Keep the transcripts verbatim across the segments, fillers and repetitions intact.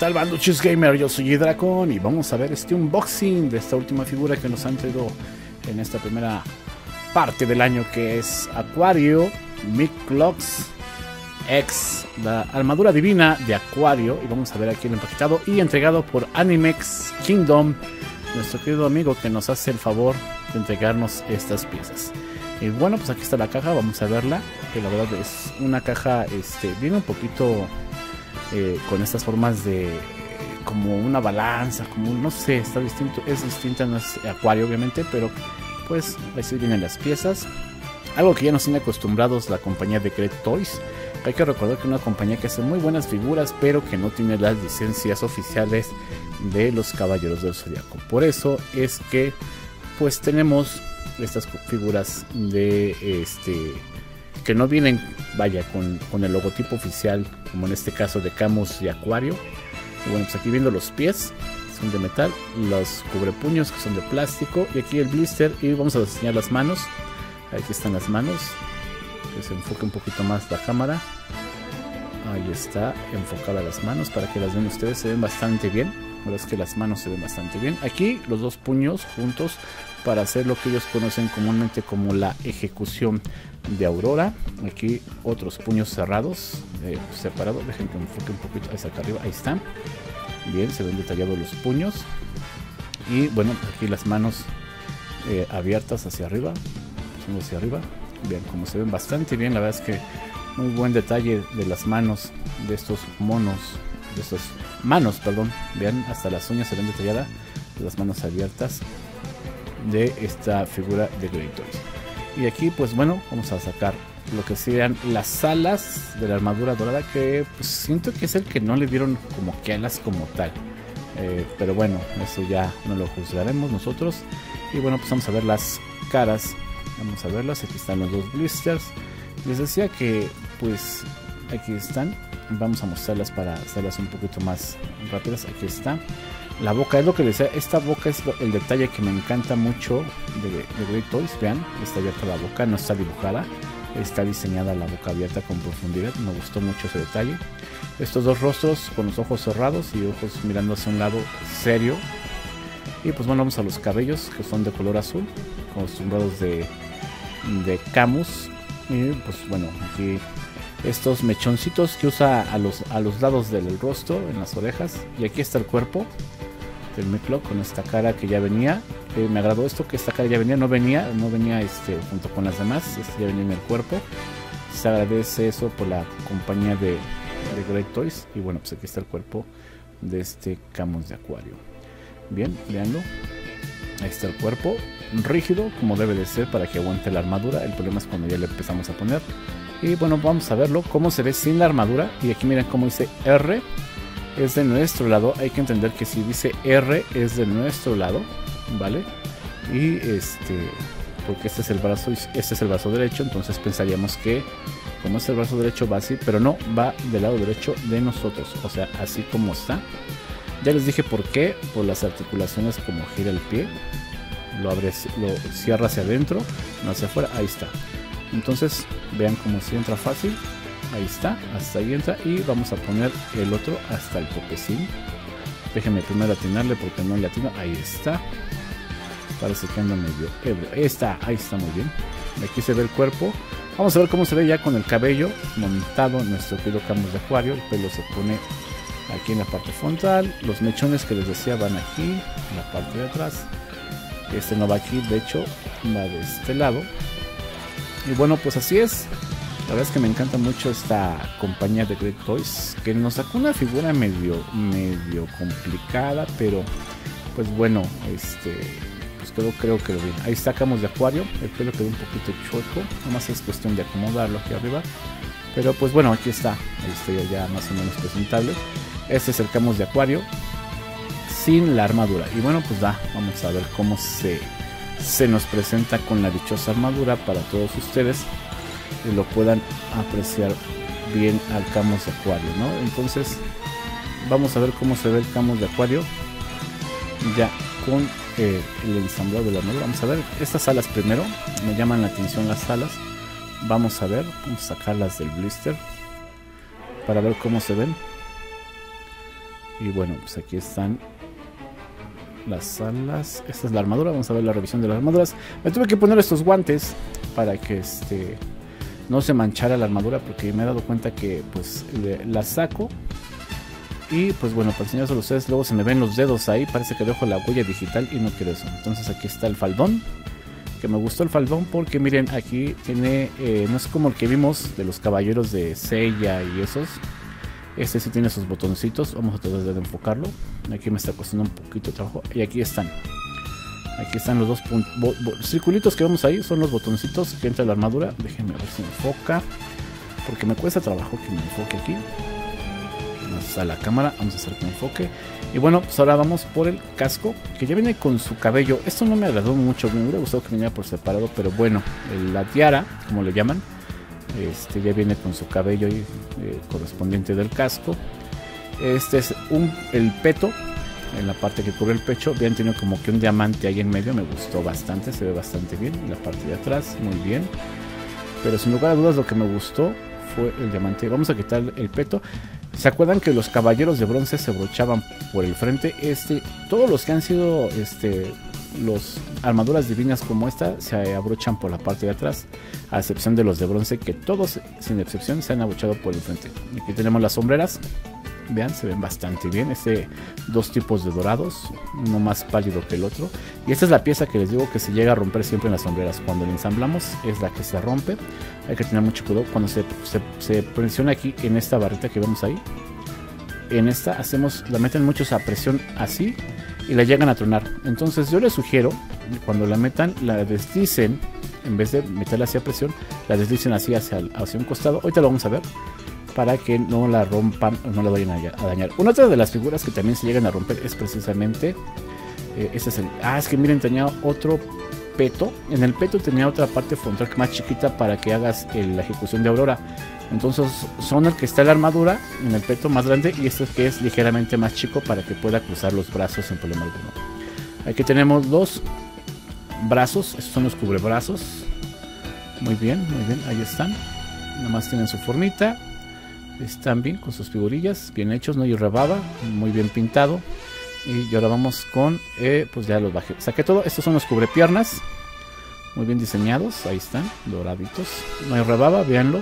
tal, Banduchis Gamer? Yo soy Dracon y vamos a ver este unboxing de esta última figura que nos han traído en esta primera parte del año, que es Aquario Miclox X, la armadura divina de Aquario. Y vamos a ver aquí el empaquetado y entregado por Animex Kingdom, nuestro querido amigo que nos hace el favor de entregarnos estas piezas. Y bueno, pues aquí está la caja, vamos a verla, que la verdad es una caja, este, viene un poquito eh, con estas formas de eh, como una balanza, como no sé, está distinto, es distinta, no es Aquario obviamente, pero pues así vienen las piezas. Algo que ya nos tiene acostumbrados la compañía de Great Toys. Hay que recordar que es una compañía que hace muy buenas figuras, pero que no tiene las licencias oficiales de los Caballeros del Zodiaco. Por eso es que pues tenemos estas figuras de este que no vienen, vaya, con, con el logotipo oficial, como en este caso de Camus y Aquario. Y bueno, pues aquí viendo los pies, son de metal, los cubrepuños que son de plástico, y aquí el blister. Y vamos a enseñar las manos. Aquí están las manos, que se enfoque un poquito más la cámara. Ahí está enfocada las manos para que las vean ustedes, se ven bastante bien. La verdad es que las manos se ven bastante bien. Aquí los dos puños juntos para hacer lo que ellos conocen comúnmente como la ejecución de Aurora. Aquí otros puños cerrados, eh, separados. Dejen que me enfoque un poquito hacia acá arriba. Ahí están. Bien, se ven detallados los puños. Y bueno, aquí las manos eh, abiertas hacia arriba. Hacia arriba. Bien, como se ven bastante bien. La verdad es que muy buen detalle de las manos de estos monos. De estos manos, perdón. Vean, hasta las uñas se ven detalladas. Las manos abiertas de esta figura de Great Toys. Y aquí pues bueno, vamos a sacar lo que serían las alas de la armadura dorada, que pues siento que es el que no le dieron como que alas como tal, eh, pero bueno, eso ya no lo juzgaremos nosotros. Y bueno, pues vamos a ver las caras, vamos a verlas. Aquí están los dos blisters. Les decía que pues aquí están, vamos a mostrarlas para hacerlas un poquito más rápidas. Aquí está la boca, es lo que les decía, esta boca es el detalle que me encanta mucho de, de Great Toys. Vean, está abierta la boca, no está dibujada, está diseñada la boca abierta con profundidad. Me gustó mucho ese detalle. Estos dos rostros con los ojos cerrados y ojos mirando hacia un lado serio. Y pues bueno, vamos a los cabellos, que son de color azul, acostumbrados de, de Camus. Y pues bueno, aquí estos mechoncitos que usa a los, a los lados del rostro, en las orejas. Y aquí está el cuerpo del Miclox con esta cara que ya venía. Eh, me agradó esto, que esta cara ya venía, no venía, no venía este, junto con las demás, este ya venía en el cuerpo. Se agradece eso por la compañía de, de Great Toys. Y bueno, pues aquí está el cuerpo de este Camus de Aquario. Bien, veanlo. Ahí está el cuerpo, rígido como debe de ser para que aguante la armadura. El problema es cuando ya le empezamos a poner. Y bueno, vamos a verlo cómo se ve sin la armadura. Y aquí miren cómo dice R, es de nuestro lado. Hay que entender que si dice R es de nuestro lado, ¿vale? Y este, porque este es el brazo, este es el brazo derecho, entonces pensaríamos que como es el brazo derecho va así, pero no, va del lado derecho de nosotros, o sea, así como está. Ya les dije por qué, por las articulaciones, como gira el pie, lo abre, lo cierra hacia adentro, no hacia afuera. Ahí está. Entonces vean cómo se entra fácil. Ahí está, hasta ahí entra. Y vamos a poner el otro hasta el topecín. Déjenme primero atinarle porque no le atino. Ahí está. Parece que anda medio ebrio. Ahí está, ahí está, muy bien. Aquí se ve el cuerpo. Vamos a ver cómo se ve ya con el cabello montado en nuestro querido Camus de Aquario. El pelo se pone aquí en la parte frontal. Los mechones que les decía van aquí, en la parte de atrás. Este no va aquí, de hecho va de este lado. Y bueno, pues así es. La verdad es que me encanta mucho esta compañía de Great Toys, que nos sacó una figura medio, medio complicada, pero pues bueno, este, pues quedó, creo que lo bien. Ahí sacamos de Aquario, el pelo quedó un poquito chueco, nomás es cuestión de acomodarlo aquí arriba. Pero pues bueno, aquí está, ahí está ya más o menos presentable. Este es el Camus de Aquario sin la armadura. Y bueno, pues da, vamos a ver cómo se, se nos presenta con la dichosa armadura para todos ustedes, que lo puedan apreciar bien al Camus de Aquario, ¿no? Entonces vamos a ver cómo se ve el Camus de Aquario ya con eh, el ensamblado de la armadura. Vamos a ver estas alas primero, me llaman la atención las alas. Vamos a ver, vamos a sacarlas del blister para ver cómo se ven. Y bueno, pues aquí están las alas. Esta es la armadura. Vamos a ver la revisión de las armaduras. Me tuve que poner estos guantes para que este no se manchara la armadura, porque me he dado cuenta que pues le, la saco y pues bueno, para enseñárselo a ustedes, luego se me ven los dedos ahí, parece que dejo la huella digital y no quiero eso. Entonces aquí está el faldón, que me gustó el faldón porque miren, aquí tiene, eh, no es como el que vimos de los caballeros de Seiya y esos. Este sí tiene sus botoncitos. Vamos a tratar de enfocarlo. Aquí me está costando un poquito de trabajo. Y aquí están. Aquí están los dos circulitos que vemos ahí. Son los botoncitos que entra la armadura. Déjenme ver si me enfoca, porque me cuesta trabajo que me enfoque aquí. Vamos a la cámara. Vamos a hacer que me enfoque. Y bueno, pues ahora vamos por el casco, que ya viene con su cabello. Esto no me agradó mucho. Me hubiera gustado que viniera por separado, pero bueno, la tiara, como le llaman, Este ya viene con su cabello y, eh, correspondiente del casco. Este es un, el peto, en la parte que cubre el pecho. Bien, tiene como que un diamante ahí en medio. Me gustó bastante, se ve bastante bien. La parte de atrás, muy bien. Pero sin lugar a dudas, lo que me gustó fue el diamante. Vamos a quitar el peto. ¿Se acuerdan que los caballeros de bronce se brochaban por el frente? Este, todos los que han sido este, los armaduras divinas como esta se abrochan por la parte de atrás, a excepción de los de bronce, que todos sin excepción se han abrochado por el frente. Aquí tenemos las sombreras. Vean, se ven bastante bien. Este, dos tipos de dorados, uno más pálido que el otro. Y esta es la pieza que les digo que se llega a romper siempre en las sombreras. Cuando la ensamblamos es la que se rompe. Hay que tener mucho cuidado cuando se, se, se presiona aquí en esta barrita que vemos ahí. En esta hacemos, la meten muchos a presión así y la llegan a tronar. Entonces yo les sugiero, cuando la metan, la deslicen. En vez de meterla hacia presión, la deslicen así hacia, hacia un costado. Ahorita lo vamos a ver, para que no la rompan o no la vayan a, a dañar. Una otra de las figuras que también se llegan a romper es precisamente eh, este es el, ah, es que miren, tenía otro peto. En el peto tenía otra parte frontal más chiquita para que hagas el, la ejecución de Aurora. Entonces son el que está la armadura en el peto más grande, y este que es ligeramente más chico para que pueda cruzar los brazos sin problema alguno. Aquí tenemos los brazos. Estos son los cubrebrazos. Muy bien, muy bien, ahí están. Nada más tienen su formita. Están bien con sus figurillas, bien hechos, no hay rebaba, muy bien pintado. Y ahora vamos con, eh, pues ya los bajé, saqué todo. Estos son los cubrepiernas, muy bien diseñados, ahí están, doraditos, no hay rebaba, véanlo.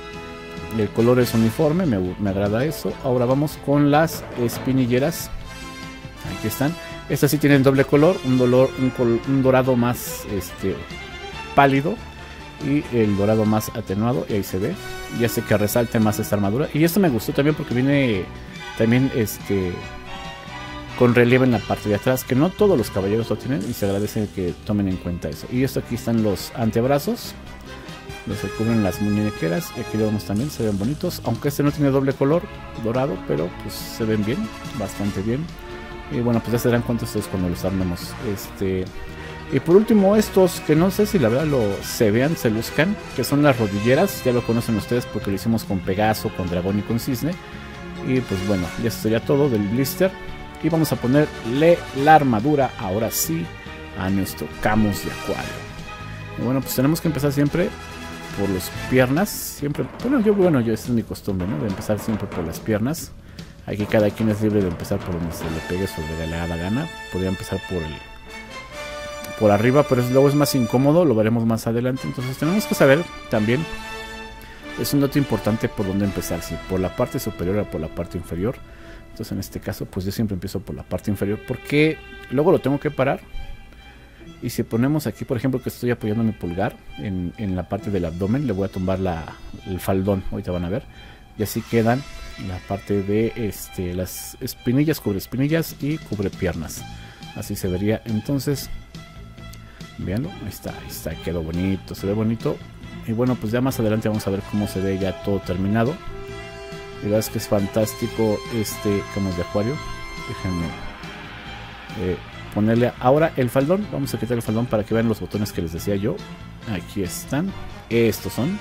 El color es uniforme, me, me agrada eso. Ahora vamos con las espinilleras, aquí están. Estas sí tienen doble color, un, dolor, un, col, un dorado más este, pálido y el dorado más atenuado, y ahí se ve. Ya sé que resalte más esta armadura. Y esto me gustó también porque viene también este con relieve en la parte de atrás, que no todos los caballeros lo tienen, y se agradece que tomen en cuenta eso. Y esto, aquí están los antebrazos, los que cubren las muñequeras, y aquí lo vemos también, se ven bonitos, aunque este no tiene doble color dorado, pero pues se ven bien, bastante bien. Y bueno, pues ya se darán cuenta ustedes cuando los armemos. Este Y por último, estos que no sé si la verdad lo se vean, se luzcan, que son las rodilleras. Ya lo conocen ustedes porque lo hicimos con Pegaso, con Dragón y con Cisne. Y pues bueno, ya sería todo del blister. Y vamos a ponerle la armadura, ahora sí, a nuestro Camus de Acuario. Y bueno, pues tenemos que empezar siempre por las piernas. Siempre, bueno, yo, bueno, yo, esa es mi costumbre, ¿no? De empezar siempre por las piernas. Aquí cada quien es libre de empezar por donde se le pegue sobre la gana. Podría empezar por el por arriba, pero luego es más incómodo, lo veremos más adelante. Entonces tenemos que saber también, es un dato importante, por dónde empezar, si por la parte superior o por la parte inferior. Entonces en este caso pues yo siempre empiezo por la parte inferior, porque luego lo tengo que parar. Y si ponemos aquí, por ejemplo, que estoy apoyando mi pulgar en, en la parte del abdomen, le voy a tumbar la, el faldón, ahorita van a ver, y así quedan la parte de este, las espinillas, cubre espinillas y cubre piernas. Así se vería. Entonces veanlo, ahí está, ahí está, quedó bonito, se ve bonito. Y bueno, pues ya más adelante vamos a ver cómo se ve ya todo terminado. Y la verdad es que es fantástico este Camus de Acuario. Déjenme eh, ponerle ahora el faldón. Vamos a quitar el faldón para que vean los botones que les decía yo. Aquí están, estos son.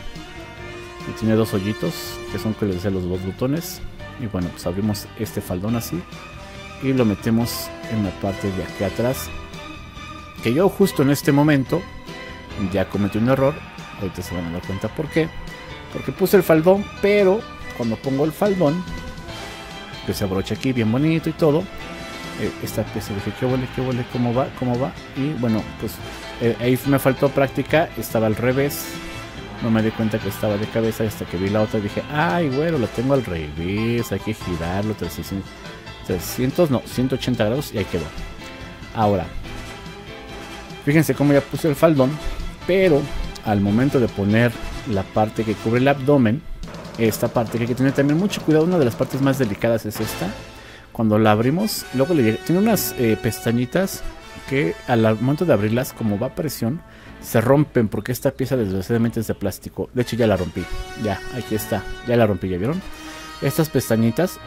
Y tiene dos hoyitos, que son que les decía los dos botones. Y bueno, pues abrimos este faldón así y lo metemos en la parte de aquí atrás, que yo justo en este momento ya cometí un error. Ahorita se van a dar cuenta por qué. Porque puse el faldón, pero cuando pongo el faldón que se abrocha aquí bien bonito y todo. Eh, esta pieza dije, qué huele, qué huele, cómo va, cómo va. Y bueno, pues eh, ahí me faltó práctica, estaba al revés. No me di cuenta que estaba de cabeza hasta que vi la otra y dije, ay, güero, lo tengo al revés, hay que girarlo trescientos, trescientos, no, ciento ochenta grados y ahí quedó. Ahora, fíjense cómo ya puse el faldón, pero al momento de poner la parte que cubre el abdomen, esta parte que hay que tener también mucho cuidado, una de las partes más delicadas es esta. Cuando la abrimos, luego le llega, tiene unas eh, pestañitas que al momento de abrirlas, como va a presión, se rompen porque esta pieza desgraciadamente es de plástico. De hecho ya la rompí, ya, aquí está, ya la rompí, ¿ya vieron? Estas pestañitas,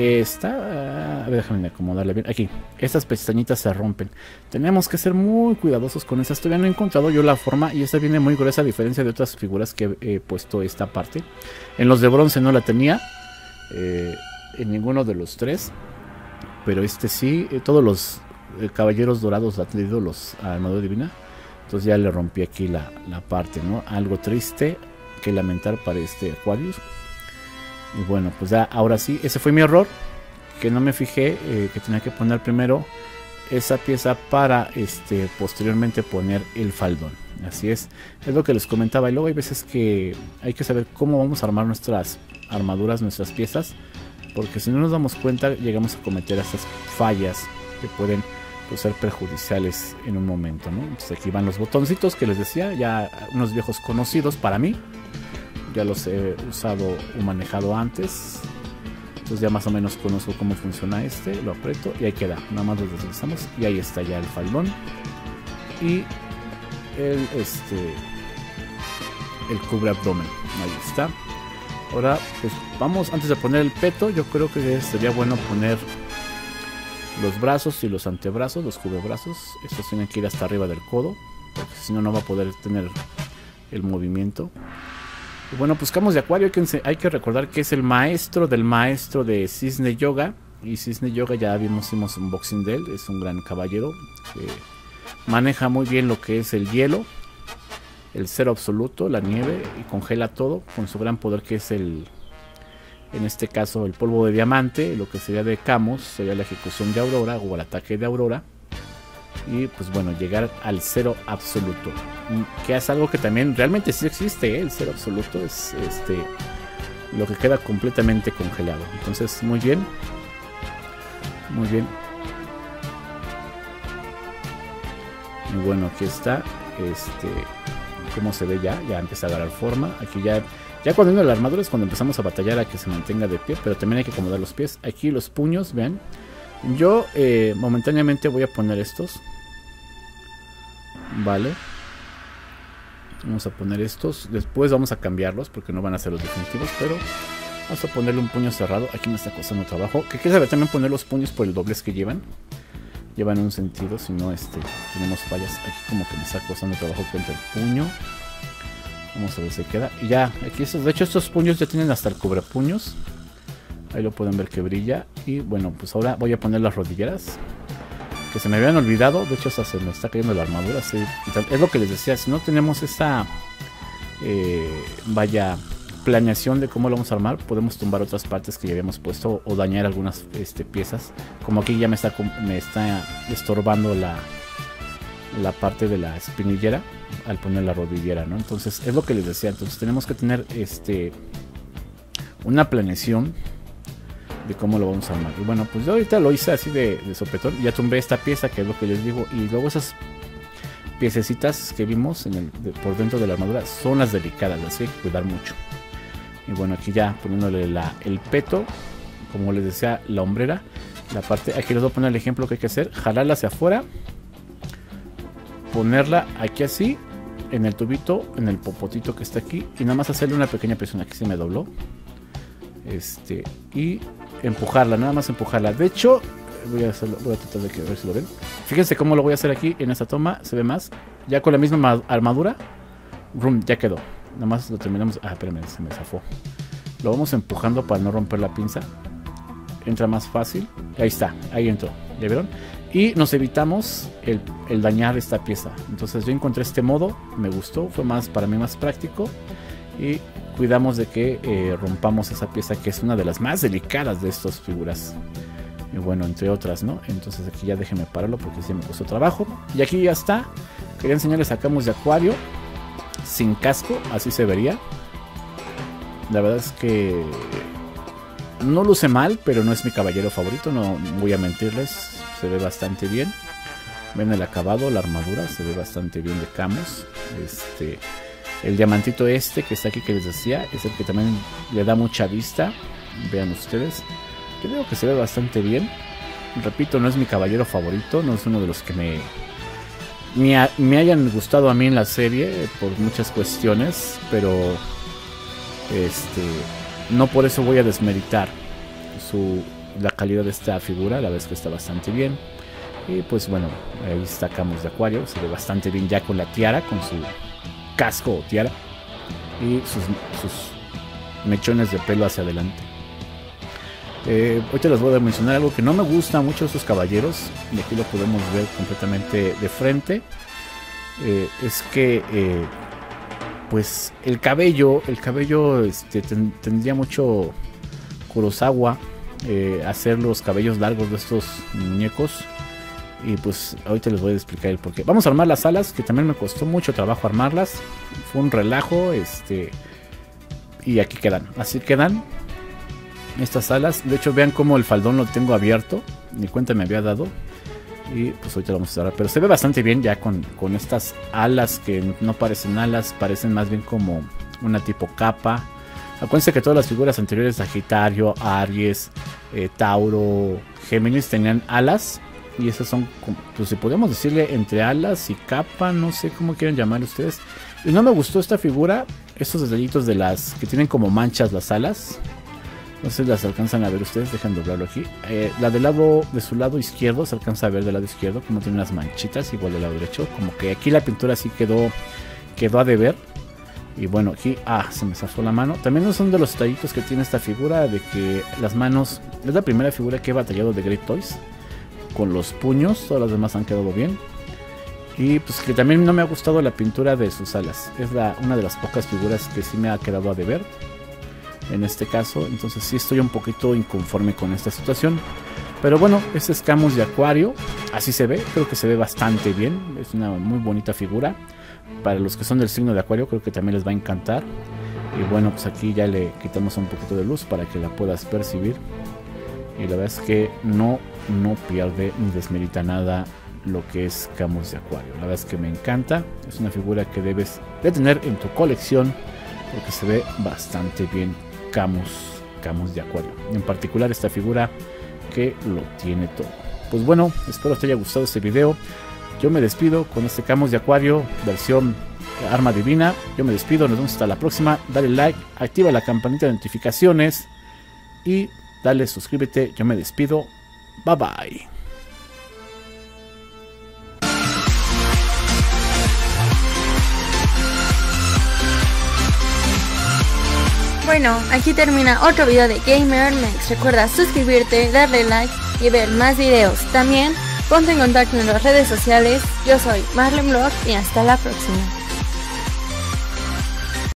esta, a ver, déjame acomodarla bien, aquí, estas pestañitas se rompen. Tenemos que ser muy cuidadosos con esas, todavía no he encontrado yo la forma y esta viene muy gruesa a diferencia de otras figuras que he puesto esta parte. En los de bronce no la tenía, eh, en ninguno de los tres, pero este sí, eh, todos los eh, caballeros dorados la han tenido, los armadura divina. Entonces ya le rompí aquí la, la parte, ¿no? Algo triste que lamentar para este Aquarius. Y bueno, pues ya ahora sí, ese fue mi error. Que no me fijé eh, que tenía que poner primero esa pieza para este posteriormente poner el faldón. Así es, es lo que les comentaba. Y luego hay veces que hay que saber cómo vamos a armar nuestras armaduras, nuestras piezas. Porque si no nos damos cuenta, llegamos a cometer estas fallas que pueden pues ser perjudiciales en un momento, ¿no? Entonces aquí van los botoncitos que les decía, ya unos viejos conocidos para mí, ya los he usado o manejado antes, entonces ya más o menos conozco cómo funciona este, lo aprieto y ahí queda, nada más lo deslizamos y ahí está ya el faldón y el este el cubre abdomen, ahí está. Ahora pues vamos, antes de poner el peto, yo creo que sería bueno poner los brazos y los antebrazos, los cubrebrazos. Estos tienen que ir hasta arriba del codo, porque si no, no va a poder tener el movimiento. Y bueno, pues Camus de Acuario, hay que, hay que recordar que es el maestro del maestro de Cisne Yoga. Y Cisne Yoga ya vimos, hicimos un unboxing de él, es un gran caballero que maneja muy bien lo que es el hielo, el cero absoluto, la nieve, y congela todo con su gran poder que es el... En este caso el polvo de diamante, lo que sería de Camus, sería la ejecución de Aurora o el ataque de Aurora. Y pues bueno, llegar al cero absoluto. Que es algo que también realmente sí existe, ¿eh? El cero absoluto es este lo que queda completamente congelado. Entonces, muy bien. Muy bien. Y bueno, aquí está. Este. Cómo se ve ya. Ya empieza a agarrar forma. Aquí ya. Ya cuando viene la armadura es cuando empezamos a batallar a que se mantenga de pie, pero también hay que acomodar los pies. Aquí los puños, vean. Yo eh, momentáneamente voy a poner estos. Vale. Vamos a poner estos. Después vamos a cambiarlos porque no van a ser los definitivos, pero vamos a ponerle un puño cerrado. Aquí me está costando trabajo. Que hay que saber también poner los puños por el doblez que llevan. Llevan un sentido, si no este, tenemos fallas. Aquí como que me está costando trabajo que entre el puño. Vamos a ver si queda. Y ya, aquí estos, de hecho estos puños ya tienen hasta el cubrepuños. Ahí lo pueden ver que brilla. Y bueno, pues ahora voy a poner las rodilleras, que se me habían olvidado. De hecho hasta se me está cayendo la armadura. Sí, es lo que les decía, si no tenemos esta eh, vaya planeación de cómo lo vamos a armar, podemos tumbar otras partes que ya habíamos puesto o dañar algunas este, piezas. Como aquí ya me está, me está estorbando la, la parte de la espinillera al poner la rodillera, ¿no? Entonces es lo que les decía. Entonces tenemos que tener este una planeación de cómo lo vamos a armar. Y bueno, pues yo ahorita lo hice así de, de sopetón. Ya tumbé esta pieza, que es lo que les digo. Y luego esas piececitas que vimos en el, de, por dentro de la armadura son las delicadas, las hay que cuidar mucho. Y bueno, aquí ya poniéndole la, el peto, como les decía, la hombrera, la parte, aquí les voy a poner el ejemplo que hay que hacer: jalarla hacia afuera, ponerla aquí así, en el tubito, en el popotito que está aquí, y nada más hacerle una pequeña presión. Aquí se me dobló. Este, y empujarla, nada más empujarla. De hecho, voy a, hacerlo, voy a tratar de que, a ver si lo ven. Fíjense cómo lo voy a hacer aquí en esta toma, se ve más. Ya con la misma armadura, rum, ya quedó. Nada más lo terminamos. Ah, espérame, se me zafó. Lo vamos empujando para no romper la pinza. Entra más fácil. Ahí está, ahí entró. ¿Ya vieron? Y nos evitamos el, el dañar esta pieza. Entonces yo encontré este modo, me gustó, fue más para mí más práctico. Y cuidamos de que eh, rompamos esa pieza, que es una de las más delicadas de estas figuras. Y bueno, entre otras, ¿no? Entonces aquí ya déjenme pararlo porque sí me costó trabajo. Y aquí ya está. Quería enseñarles a Camus de Acuario sin casco, así se vería. La verdad es que no luce mal, pero no es mi caballero favorito, no voy a mentirles. Se ve bastante bien. Ven el acabado, la armadura, se ve bastante bien de Camus. Este, el diamantito este que está aquí que les decía, es el que también le da mucha vista. Vean ustedes. Yo creo que se ve bastante bien. Repito, no es mi caballero favorito, no es uno de los que me, me, ha, me hayan gustado a mí en la serie por muchas cuestiones, pero este, no por eso voy a desmeritar su, la calidad de esta figura. La verdad es que está bastante bien. Y pues bueno, ahí está Camus de Acuario, se ve bastante bien ya con la tiara, con su casco o tiara y sus, sus mechones de pelo hacia adelante. Eh, ahorita les voy a mencionar algo que no me gusta mucho de sus caballeros, y aquí lo podemos ver completamente de frente. Eh, es que eh, pues el cabello, el cabello este, ten, tendría mucho Kurosawa, eh, hacer los cabellos largos de estos muñecos. Y pues ahorita les voy a explicar el porqué. Vamos a armar las alas, que también me costó mucho trabajo armarlas. Fue un relajo, este, y aquí quedan, así quedan estas alas. De hecho, vean cómo el faldón lo tengo abierto, ni cuenta me había dado. Y pues ahorita lo vamos a cerrar, pero se ve bastante bien ya con, con estas alas que no parecen alas, parecen más bien como una tipo capa. Acuérdense que todas las figuras anteriores, Sagitario, Aries, eh, Tauro, Géminis, tenían alas. Y esas son, pues si podemos decirle, entre alas y capa, no sé cómo quieren llamar ustedes. Y no me gustó esta figura, estos detallitos de las que tienen como manchas las alas. No sé si las alcanzan a ver ustedes, dejen doblarlo aquí. Eh, la del lado, de su lado izquierdo, se alcanza a ver del lado izquierdo como tiene unas manchitas, igual del lado derecho. Como que aquí la pintura sí quedó, quedó a deber. Y bueno, aquí, ah, se me zafó la mano. También son de los detallitos que tiene esta figura, de que las manos, es la primera figura que he batallado de Great Toys. Con los puños, todas las demás han quedado bien. Y pues que también no me ha gustado la pintura de sus alas. Es la, una de las pocas figuras que sí me ha quedado a deber en este caso. Entonces sí estoy un poquito inconforme con esta situación. Pero bueno, este es Camus de Acuario. Así se ve, creo que se ve bastante bien. Es una muy bonita figura. Para los que son del signo de Acuario, creo que también les va a encantar. Y bueno, pues aquí ya le quitamos un poquito de luz para que la puedas percibir. Y la verdad es que no, no pierde ni desmerita nada lo que es Camus de Acuario. La verdad es que me encanta. Es una figura que debes de tener en tu colección porque se ve bastante bien Camus, Camus de Acuario. En particular esta figura que lo tiene todo. Pues bueno, espero te haya gustado este video. Yo me despido con este Camus de Acuario versión Arma Divina. Yo me despido, nos vemos hasta la próxima. Dale like, activa la campanita de notificaciones y dale suscríbete. Yo me despido. Bye bye. Bueno, aquí termina otro video de GamerMex. Recuerda suscribirte, darle like y ver más videos. También ponte en contacto en las redes sociales. Yo soy Marlene Vlog y hasta la próxima.